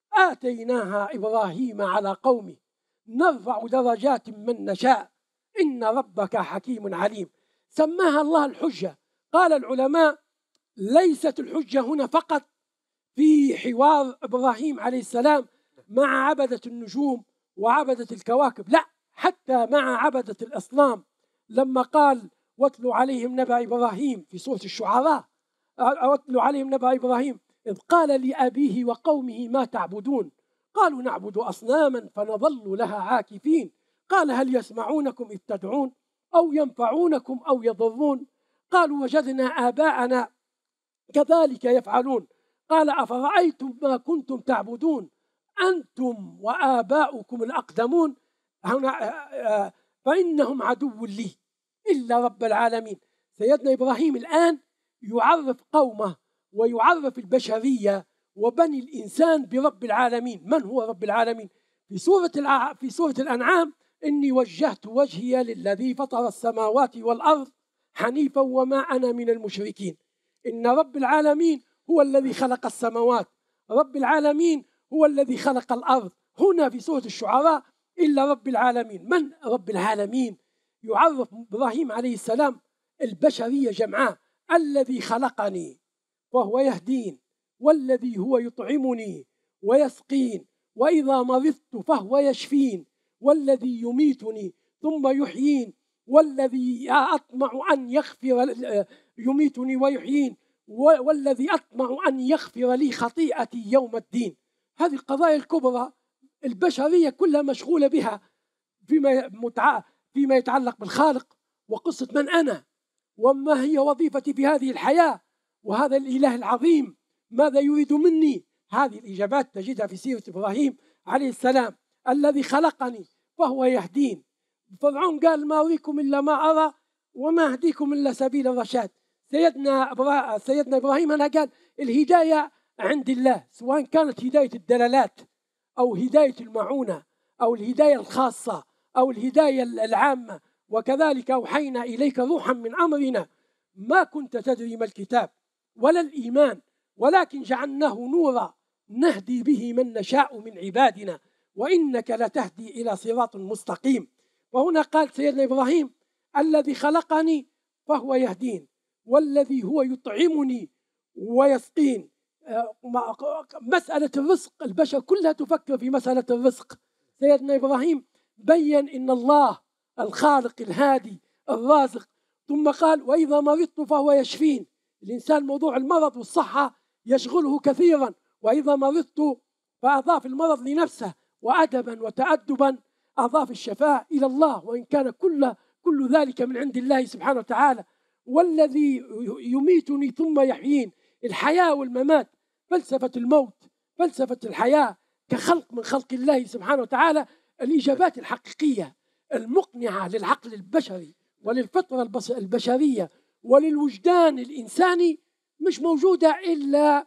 B: آتيناها إبراهيم على قومه نرفع درجات من نشاء إن ربك حكيم عليم. سماها الله الحجة. قال العلماء ليست الحجة هنا فقط في حوار إبراهيم عليه السلام مع عبدة النجوم وعبدة الكواكب، لا، حتى مع عبدة الأصنام. لما قال واتلوا عليهم نبأ إبراهيم في سورة الشعراء، واتلوا عليهم نبأ إبراهيم إذ قال لأبيه وقومه ما تعبدون قالوا نعبد أصناما فنظل لها عاكفين قال هل يسمعونكم إذ تدعون أو ينفعونكم أو يضرون قالوا وجدنا آباءنا كذلك يفعلون قال أفرأيتم ما كنتم تعبدون أنتم وآباؤكم الأقدمون فإنهم عدو لي إلا رب العالمين. سيدنا إبراهيم الآن يعرف قومه ويعرف البشرية وبني الإنسان برب العالمين. من هو رب العالمين؟ في سورة الأنعام إني وجهت وجهي للذي فطر السماوات والأرض حنيفا وما أنا من المشركين. إن رب العالمين هو الذي خلق السماوات، رب العالمين هو الذي خلق الأرض. هنا في سورة الشعراء إلا رب العالمين. من رب العالمين؟ يعرف إبراهيم عليه السلام البشرية جمعاء. الذي خلقني فهو يهدين، والذي هو يطعمني ويسقين، وإذا مرضت فهو يشفين، والذي يميتني ثم يحيين، والذي أطمع أن يغفر يميتني ويحيين، والذي أطمع أن يغفر لي خطيئتي يوم الدين. هذه القضايا الكبرى البشرية كلها مشغولة بها فيما يتعلق بالخالق وقصة من أنا وما هي وظيفتي في هذه الحياة، وهذا الإله العظيم ماذا يريد مني. هذه الإجابات تجدها في سيرة إبراهيم عليه السلام. الذي خلقني فهو يهدين. فرعون قال ما أريكم إلا ما أرى وما أهديكم إلا سبيل الرشاد. سيدنا إبراهيم أنا قال الهداية عند الله، سواء كانت هداية الدلالات أو هداية المعونة أو الهداية الخاصة أو الهداية العامة. وكذلك أوحينا إليك روحا من أمرنا ما كنت تدري ما الكتاب ولا الإيمان ولكن جعلناه نورا نهدي به من نشاء من عبادنا وإنك لتهدي إلى صراط مستقيم. وهنا قال سيدنا إبراهيم الذي خلقني فهو يهدين والذي هو يطعمني ويسقين. مسألة الرزق البشر كلها تفكر في مسألة الرزق. سيدنا إبراهيم بيّن إن الله الخالق الهادي الرازق، ثم قال وإذا مرضت فهو يشفين. الإنسان موضوع المرض والصحة يشغله كثيرا، وإذا مرضت فأضاف المرض لنفسه، وأدبا وتأدبا أضاف الشفاء إلى الله، وإن كان كل ذلك من عند الله سبحانه وتعالى. والذي يميتني ثم يحيين، الحياة والممات، فلسفة الموت، فلسفة الحياة كخلق من خلق الله سبحانه وتعالى. الإجابات الحقيقية المقنعة للعقل البشري وللفطرة البشرية وللوجدان الإنساني مش موجودة إلا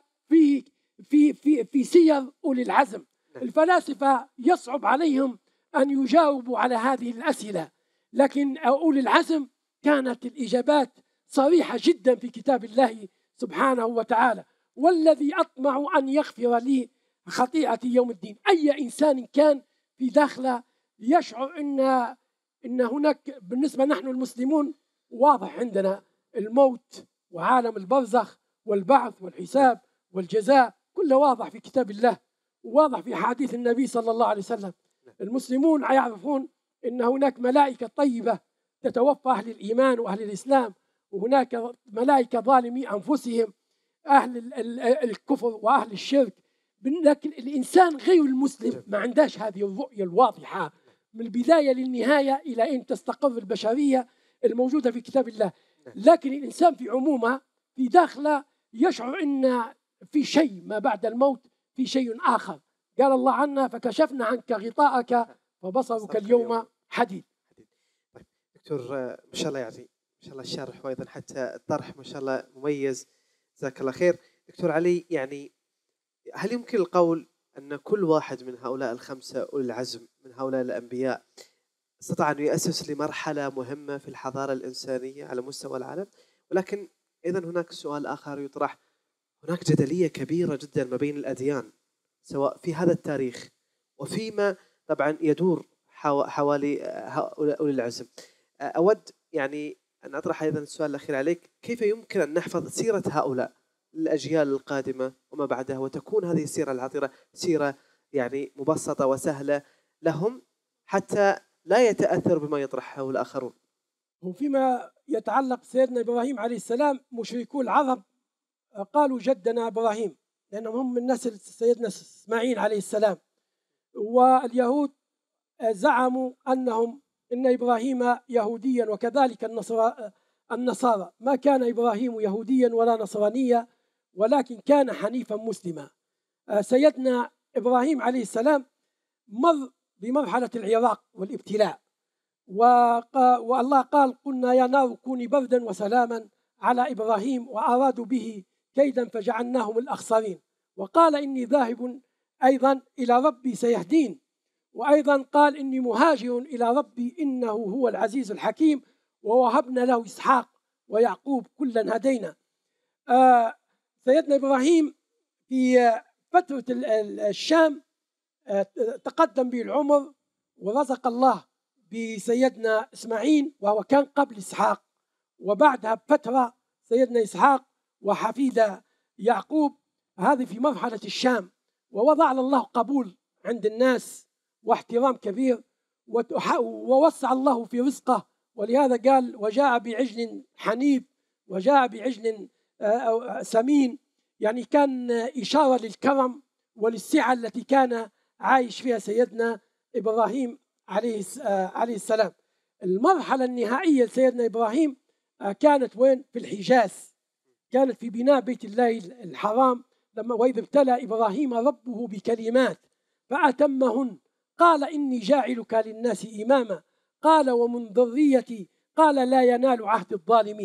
B: في سير أولي العزم. الفلاسفة يصعب عليهم أن يجاوبوا على هذه الأسئلة، لكن أولي العزم كانت الإجابات صريحة جدا في كتاب الله سبحانه وتعالى. والذي أطمع أن يغفر لي خطيئتي يوم الدين. أي إنسان كان في داخله يشعر إن هناك بالنسبة نحن المسلمون واضح عندنا الموت وعالم البرزخ والبعث والحساب والجزاء، كله واضح في كتاب الله وواضح في حديث النبي صلى الله عليه وسلم. المسلمون يعرفون إن هناك ملائكة طيبة تتوفى أهل الإيمان وأهل الإسلام، وهناك ملائكة ظالمي أنفسهم أهل الكفر وأهل الشرك. لكن الإنسان غير المسلم ما عندهش هذه الرؤية الواضحة من البداية للنهاية إلى أن تستقر البشرية الموجودة في كتاب الله. لكن الإنسان في عمومه في داخله يشعر أن في شيء ما بعد الموت، في شيء آخر. قال الله عنا فكشفنا عنك غطاءك فبصرك اليوم حديد.
A: طيب دكتور، ما شاء الله يعني ما شاء الله الشرح وأيضا حتى الطرح ما شاء الله مميز، جزاك الله خير. دكتور علي، يعني هل يمكن القول أن كل واحد من هؤلاء الخمسة أولي العزم من هؤلاء الأنبياء استطاع أن يؤسس لمرحلة مهمة في الحضارة الإنسانية على مستوى العالم؟ ولكن إذا هناك سؤال آخر يطرح، هناك جدلية كبيرة جدا ما بين الأديان سواء في هذا التاريخ وفيما طبعا يدور حوالي أولي العزم. أود يعني أن أطرح أيضا السؤال الأخير عليك، كيف يمكن أن نحفظ سيرة هؤلاء الأجيال القادمة وما بعدها، وتكون هذه السيرة العطرة سيرة يعني مبسطة وسهلة لهم حتى لا يتأثر بما يطرحه الآخرون؟
B: وفيما يتعلق سيدنا إبراهيم عليه السلام، مشركو العرب قالوا جدنا إبراهيم لأنهم هم من نسل سيدنا إسماعيل عليه السلام، واليهود زعموا إن إبراهيم يهوديا، وكذلك النصارى. ما كان إبراهيم يهوديا ولا نصرانيا ولكن كان حنيفا مسلما. سيدنا إبراهيم عليه السلام مر بمرحلة العراق والابتلاء، والله قال قلنا يا نار كوني بردا وسلاما على إبراهيم وأرادوا به كيدا فجعلناهم الأخسرين. وقال إني ذاهب أيضا إلى ربي سيهدين، وأيضا قال إني مهاجر إلى ربي إنه هو العزيز الحكيم، ووهبنا له إسحاق ويعقوب كلا هدينا. سيدنا إبراهيم في فترة الشام تقدم به العمر ورزق الله بسيدنا إسماعيل وهو كان قبل إسحاق، وبعدها بفترة سيدنا إسحاق وحفيد يعقوب. هذه في مرحلة الشام، ووضع الله قبول عند الناس واحترام كبير، ووسع الله في رزقه. ولهذا قال وجاء بعجل حنيب وجاء بعجل سمين، يعني كان إشارة للكرم وللسعة التي كان عايش فيها سيدنا إبراهيم عليه السلام. المرحلة النهائية لسيدنا إبراهيم كانت وين؟ في الحجاز، كانت في بناء بيت الله الحرام. لما وإذ ابتلى إبراهيم ربه بكلمات فأتمهن قال إني جاعلك للناس إماما قال ومن ذريتي قال لا ينال عهد الظالمين.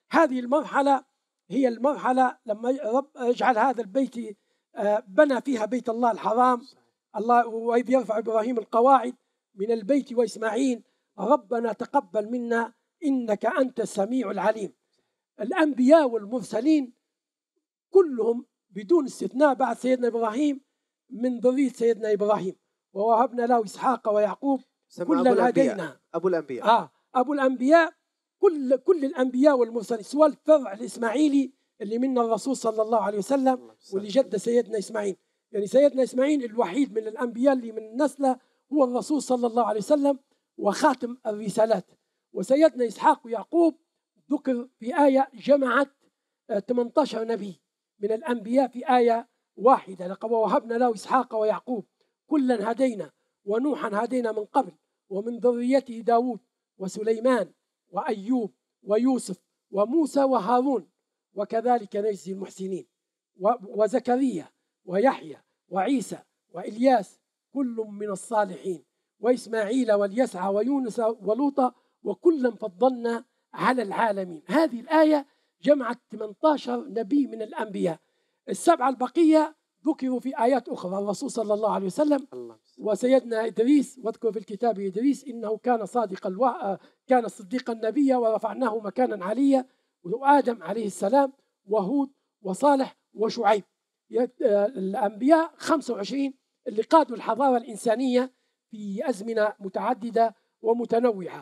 B: هذه المرحلة هي المرحلة لما رب يجعل هذا البيت بنى فيها بيت الله الحرام. الله وإذ يرفع إبراهيم القواعد من البيت وإسماعيل ربنا تقبل منا إنك أنت السميع العليم. الأنبياء والمرسلين كلهم بدون استثناء بعد سيدنا إبراهيم من ذرية سيدنا إبراهيم، ووهبنا له إسحاق ويعقوب كلا هدينا.
A: أبو الأنبياء
B: أبو الأنبياء كل الأنبياء والمرسلين، سوى الفرع الإسماعيلي اللي من الرسول صلى الله عليه وسلم واللي جد سيدنا إسماعيل. يعني سيدنا إسماعيل الوحيد من الأنبياء اللي من نسله هو الرسول صلى الله عليه وسلم وخاتم الرسالات. وسيدنا إسحاق ويعقوب ذكر في آية جمعت 18 نبي من الأنبياء في آية واحدة. لقد وهبنا له إسحاق ويعقوب كلا هدينا ونوحا هدينا من قبل ومن ذريته داود وسليمان وأيوب ويوسف وموسى وهارون وكذلك نجزي المحسنين وزكريا ويحيى وعيسى وإلياس كل من الصالحين وإسماعيل واليسع ويونس ولوطا وكلا فضلنا على العالمين. هذه الآية جمعت 18 نبي من الأنبياء. السبعة البقية ذكروا في آيات أخرى، الرسول صلى الله عليه وسلم وسيدنا إدريس، واذكر في الكتاب إدريس إنه كان كان صديقا نبيا ورفعناه مكانا عليا، وآدم عليه السلام وهود وصالح وشعيب. الأنبياء 25 اللي قادوا الحضارة الإنسانية في أزمنة متعددة ومتنوعة.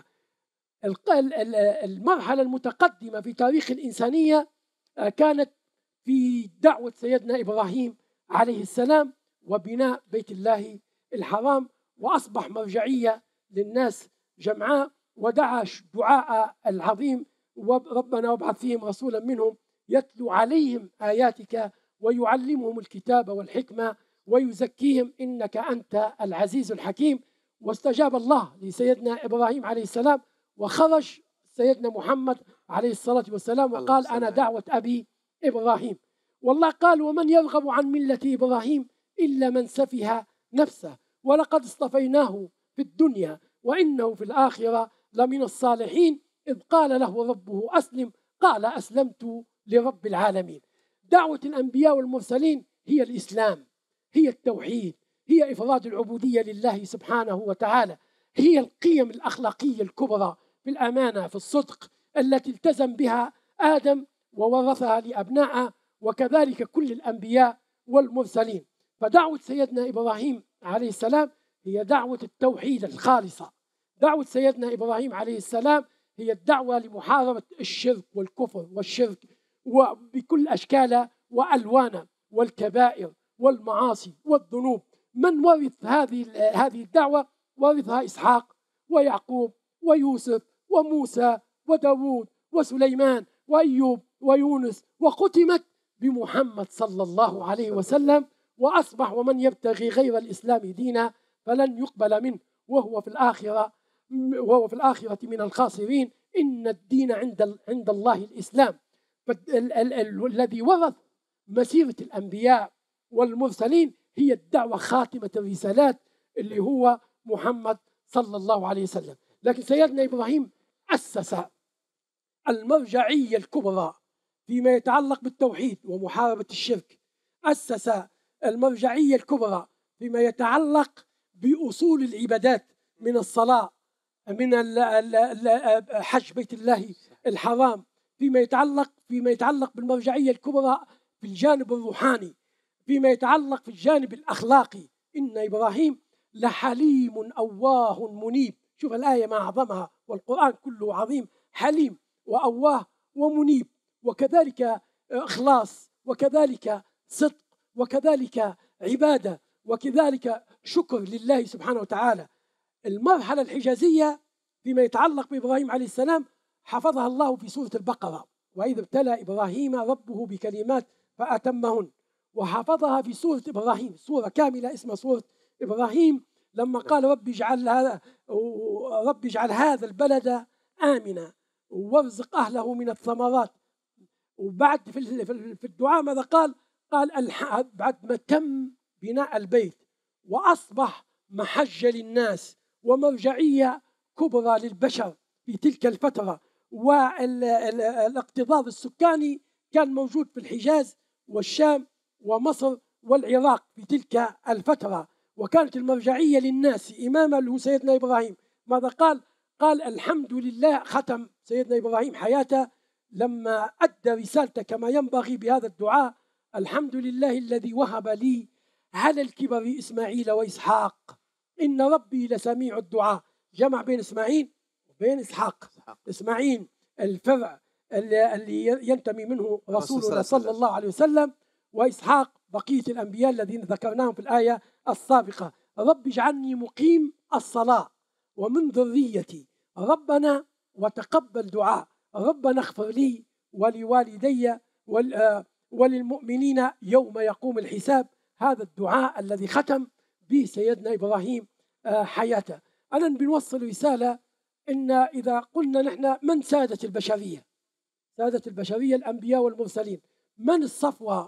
B: المرحلة المتقدمة في تاريخ الإنسانية كانت في دعوة سيدنا إبراهيم عليه السلام وبناء بيت الله الحرام، وأصبح مرجعية للناس جمعاء. ودعا دعاء العظيم ربنا وابعث فيهم رسولا منهم يتلو عليهم آياتك ويعلمهم الكتاب والحكمة ويزكيهم إنك أنت العزيز الحكيم. واستجاب الله لسيدنا إبراهيم عليه السلام، وخرج سيدنا محمد عليه الصلاة والسلام وقال أنا دعوة أبي إبراهيم. والله قال ومن يرغب عن ملة إبراهيم إلا من سفه نفسه ولقد اصطفيناه في الدنيا وإنه في الآخرة لمن الصالحين إذ قال له ربه أسلم قال أسلمت لرب العالمين. دعوة الأنبياء والمرسلين هي الإسلام، هي التوحيد، هي إفراد العبودية لله سبحانه وتعالى، هي القيم الأخلاقية الكبرى في الأمانة في الصدق التي التزم بها آدم وورثها لأبنائه، وكذلك كل الأنبياء والمرسلين. فدعوة سيدنا إبراهيم عليه السلام هي دعوة التوحيد الخالصة. دعوة سيدنا إبراهيم عليه السلام هي الدعوة لمحاربة الشرك والكفر والشرك وبكل أشكاله وألوانه والكبائر والمعاصي والذنوب. من ورث هذه الدعوة؟ ورثها إسحاق ويعقوب ويوسف وموسى وداود وسليمان وأيوب ويونس، وختمت بمحمد صلى الله عليه وسلم. وأصبح ومن يبتغي غير الإسلام دينا فلن يقبل منه وهو في الآخرة من الخاسرين. إن الدين عند الله الإسلام. الذي ورث مسيرة الأنبياء والمرسلين هي الدعوة خاتمة الرسالات اللي هو محمد صلى الله عليه وسلم. لكن سيدنا إبراهيم أسس المرجعية الكبرى فيما يتعلق بالتوحيد ومحاربة الشرك، أسس المرجعية الكبرى فيما يتعلق بأصول العبادات من الصلاة، من حج بيت الله الحرام، فيما يتعلق بالمرجعية الكبرى في الجانب الروحاني، فيما يتعلق في الجانب الأخلاقي. إن إبراهيم لحليم أواه منيب. شوف الآية ما أعظمها، والقرآن كله عظيم، حليم وأواه ومنيب، وكذلك إخلاص، وكذلك صدق، وكذلك عبادة، وكذلك شكر لله سبحانه وتعالى. المرحلة الحجازية فيما يتعلق بإبراهيم عليه السلام حفظها الله في سورة البقرة، وإذ ابتلى إبراهيم ربه بكلمات فأتمهن، وحفظها في سورة إبراهيم، سورة كاملة اسمها سورة إبراهيم، لما قال رب اجعل هذا البلد آمنا وارزق أهله من الثمرات. وبعد في الدعاء ماذا قال بعد ما تم بناء البيت وأصبح محجة للناس ومرجعية كبرى للبشر في تلك الفترة، والاكتظاظ السكاني كان موجود في الحجاز والشام ومصر والعراق في تلك الفترة. وكانت المرجعية للناس إماما له سيدنا إبراهيم. ماذا قال؟ قال الحمد لله. ختم سيدنا إبراهيم حياته لما أدى رسالته كما ينبغي بهذا الدعاء: الحمد لله الذي وهب لي على الكبر إسماعيل وإسحاق إن ربي لسميع الدعاء. جمع بين إسماعيل وبين إسحاق. إسماعيل الفرع اللي ينتمي منه رسولنا صلى الله عليه وسلم، وإسحاق بقية الأنبياء الذين ذكرناهم في الآية السابقة. رب اجعلني مقيم الصلاة ومن ذريتي ربنا وتقبل دعاء. ربنا اغفر لي ولوالدي وللمؤمنين يوم يقوم الحساب. هذا الدعاء الذي ختم به سيدنا إبراهيم حياته. أنا بنوصل رسالة إن إذا قلنا نحن من سادة البشرية، سادة البشرية الأنبياء والمرسلين. من الصفوة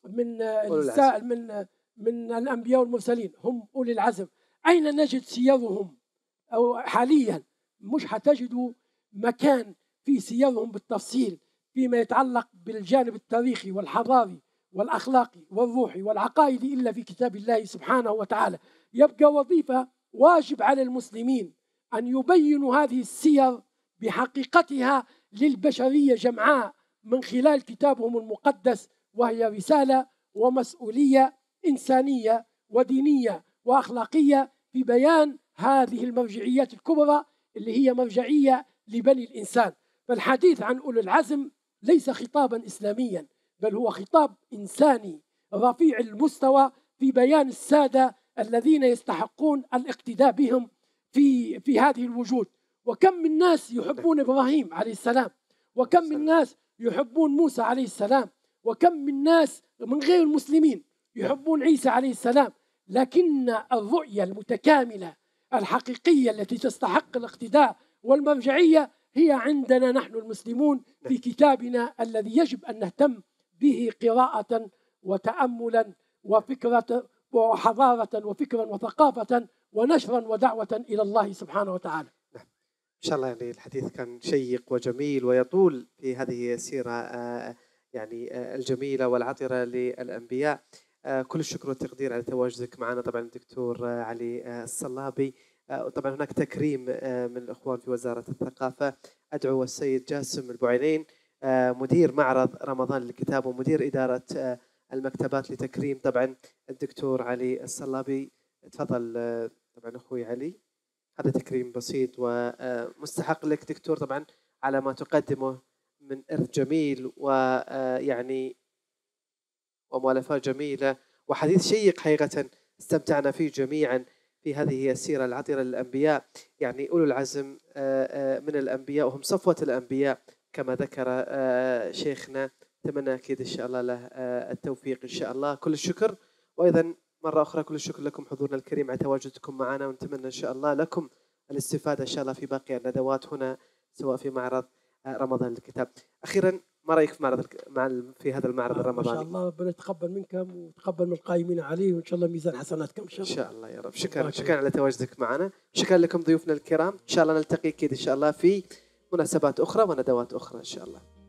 B: من الأنبياء والمرسلين؟ هم أولي العزم. أين نجد سيرهم؟ أو حاليا مش حتجدوا مكان في سيرهم بالتفصيل فيما يتعلق بالجانب التاريخي والحضاري والأخلاقي والروحي والعقائدي إلا في كتاب الله سبحانه وتعالى. يبقى وظيفة واجب على المسلمين أن يبينوا هذه السير بحقيقتها للبشرية جمعاء من خلال كتابهم المقدس، وهي رسالة ومسؤولية إنسانية ودينية وأخلاقية في بيان هذه المرجعيات الكبرى اللي هي مرجعية لبني الإنسان. فالحديث عن أولي العزم ليس خطابا إسلاميا، بل هو خطاب إنساني رفيع المستوى في بيان السادة الذين يستحقون الاقتداء بهم في هذه الوجود. وكم من ناس يحبون إبراهيم عليه السلام، وكم من ناس يحبون موسى عليه السلام، وكم من ناس من غير المسلمين يحبون عيسى عليه السلام. لكن الرؤية المتكاملة الحقيقية التي تستحق الاقتداء والمرجعية هي عندنا نحن المسلمون في كتابنا الذي يجب أن نهتم به قراءة وتأملا وفكرة وحضارة وفكرا وثقافة ونشرا ودعوة إلى الله سبحانه وتعالى.
A: إن شاء الله يعني الحديث كان شيق وجميل ويطول في هذه السيرة يعني الجميلة والعطرة للأنبياء. كل الشكر والتقدير على تواجدك معنا طبعا الدكتور علي الصلابي. طبعا هناك تكريم من الأخوان في وزارة الثقافة. أدعو السيد جاسم البعينين مدير معرض رمضان للكتاب ومدير إدارة المكتبات لتكريم طبعا الدكتور علي الصلابي. تفضل طبعا أخوي علي، هذا تكريم بسيط ومستحق لك دكتور طبعا على ما تقدمه من إرث جميل ويعني ومؤلفات جميلة وحديث شيق حقيقة استمتعنا فيه جميعا في هذه السيرة العطرة للأنبياء. يعني أولو العزم من الأنبياء وهم صفوة الأنبياء كما ذكر شيخنا. أتمنى أكيد إن شاء الله له التوفيق إن شاء الله. كل الشكر، وأيضا مرة أخرى كل الشكر لكم حضورنا الكريم على تواجدكم معنا، ونتمنى إن شاء الله لكم الاستفادة إن شاء الله في باقي الندوات هنا سواء في معرض رمضان للكتاب. أخيرا ما رأيك في هذا المعرض الرمضاني؟
B: ما شاء الله ربنا يتقبل منكم ويتقبل من القائمين عليه، وإن شاء الله ميزان حسناتكم إن شاء الله.
A: إن شاء الله يا رب. شكرا على تواجدك معنا، شكرا لكم ضيوفنا الكرام. إن شاء الله نلتقي أكيد إن شاء الله في مناسبات أخرى وندوات أخرى إن شاء الله.